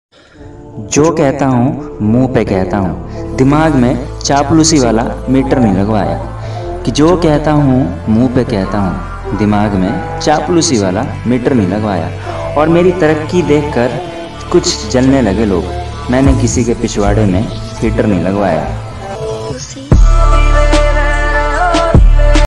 जो कहता हूँ मुंह पे कहता हूँ, दिमाग में चापलूसी वाला मीटर नहीं लगवाया। कि जो कहता हूँ मुंह पे कहता हूँ, दिमाग में चापलूसी वाला मीटर नहीं लगवाया। और मेरी तरक्की देखकर कुछ जलने लगे लोग, मैंने किसी के पिछवाड़े में हीटर नहीं लगवाया।